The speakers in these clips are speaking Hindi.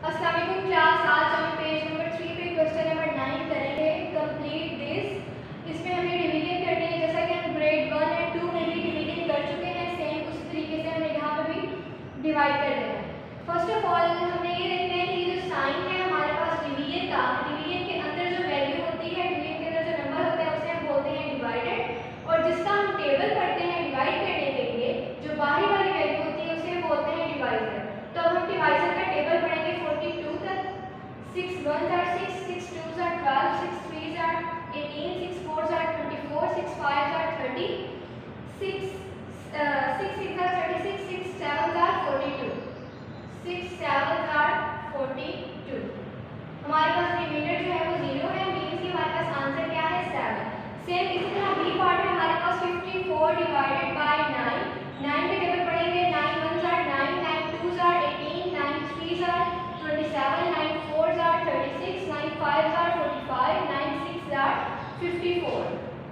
अस्सलाम वालेकुम क्लास। आज हम पेज नंबर 3 पे क्वेश्चन नंबर 9 करेंगे, कंप्लीट दिस। इसमें हमें डिवीजन करनी है, जैसा कि हम ग्रेड 1 एंड 2 में भी डिवीजन कर चुके हैं, सेम उस तरीके से हमें यहाँ पर भी डिवाइड कर देना है। फर्स्ट ऑफ ऑल हमें ये देखना है कि ये जो साइन है हमारे पास डिवीजन का, डिवीजन के अंदर जो वैल्यू होती है, डिवीजन के अंदर जो नंबर होता है उसे हम बोलते हैं डिवाइडेड, और जिसका हम टेबल पढ़ते हैं डिवाइड करने के लिए जो बाहरी वाली वैल्यू होती है उसे हम बोलते हैं डिवाइजर। तो अब हम डिवाइजर का टेबल पढ़ेंगे 42 तक। 6 1s are 6, 6 2s are 12, 6 3s are 18, 6 4s are 24, 6 5s are 30, 6 6 are 36, 6 7s are 42, 6 7s are 42। हमारे पास रिमाइंडर जो है वो 0 है, मींस कि हमारे पास आंसर क्या है 7। सेम इसी तरह बी पार्ट में हमारे पास 54 डिवाइडेड बाय 9, 9 के टेबल पढ़ेंगे। 9 1s are 9, 9 2s are 18, 9 3s are 27, 9 4s are 36, 9 5s are 45, 9 6s are 54।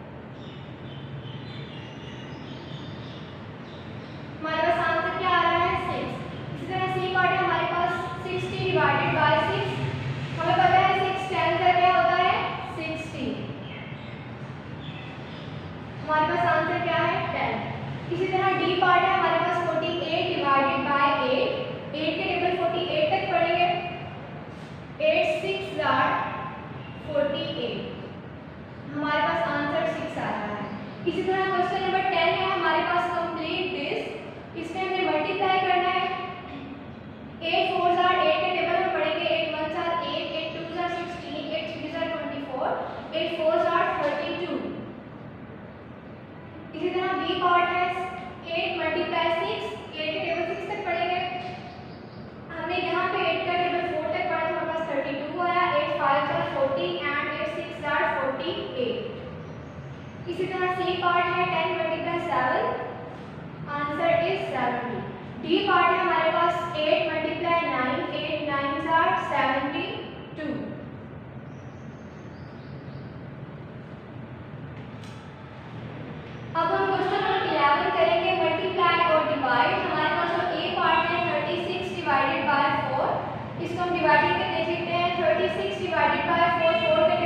हमारे पास आंसर क्या आ रहा है 6। इसी तरह सी पार्ट है हमारे पास 60 डिवाइडेड बाय 6, हमें पता है 6 10 का क्या होता है 60। हमारे पास आंसर क्या है 10। इसी तरह डी पार्ट है हमारे पास 48 डिवाइडेड बाय 8, 8 के टेबल 48 तक पढ़ेंगे। 8 6s are 48, हमारे पास आंसर 6 आ रहा है। इसी तरह क्वेश्चन नंबर 10 है हमारे पास कंप्लीट दिस। इसमें हमें मल्टीप्लाई करना है। 8 4s are 8 के टेबल हम पढ़ेंगे। 8 1s are 8, 8 2s are 16, 8 3s are 24, 8 4s are 32। इसी तरह बी पार्ट है 8 मल्टीप्लाई 6, 8 के टेबल 6 तक पढ़ेंगे। हमने यहाँ पे 8 का टेबल 4 तक पढ़ा तो हमारे पास 32 आया। 8 5s are 40 and 8 6s are 48। इसी तरह सी पार्ट है 10 multiply 7, answer is 70। D part है हमारे पास 8 मल्टीप्लाई 9, 8 9s are 72। अब हम क्वेश्चन नंबर 11 करेंगे, मल्टीप्लाई और डिवाइड। हमारे पास जो ए पार्ट है 36 डिवाइडेड बाय 4, इसको हम डिवाइडिंग में देख लेते हैं। 36 डिवाइडेड बाय 4, 4 के